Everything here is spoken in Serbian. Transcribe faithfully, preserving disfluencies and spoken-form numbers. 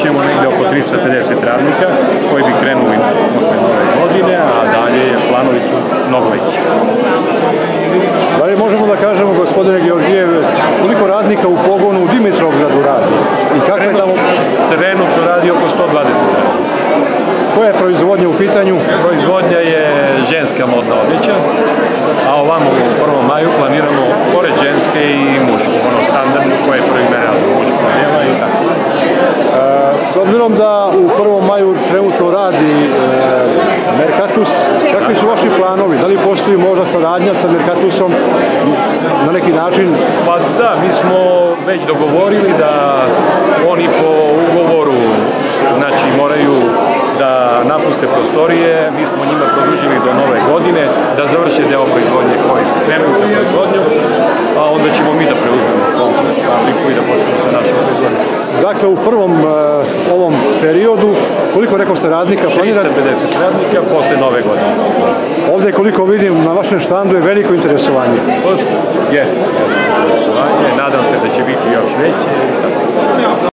ćemo negde oko trista pedeset radnika koji bi krenuli posle nove godine, a dalje planovi su mnogo veći. Da li možemo da kažemo, gospodine Georgijev, koliko radnika u pogonu u Dimitrovgradu radi? I kako je tamo? Trenutno radi oko sto dvadeset radnika. Koja je proizvodnja u pitanju? Proizvodnja je ženska modna odjeća, a ovamo u prvom maju planiramo pored ženske i mušku, ono standardno koje je prvi mene muško djela i tako. S obzirom da u prvom maju trenutno radi e, Mercatus, kakvi su vaši planovi? Da li postoji možda saradnja sa Mercatusom na neki način? Pa da, mi smo već dogovorili da oni po ugovoru znači moraju da napuste prostorije, mi smo njima produžili do nove godine da završe deo proizvodnje koji se krenuju sa proizvodnjom, a onda ćemo mi da preuzmemo komplet fabriku i da počnemo sa našom proizvodnjom. Dakle, u prvom uh, ovom periodu, koliko rekao ste radnika planirate? trista pedeset radnika posle nove godine. Ovdje, koliko vidim, na vašem štandu je veliko interesovanje. Jeste, interesovanje, nadam se da će biti još veće.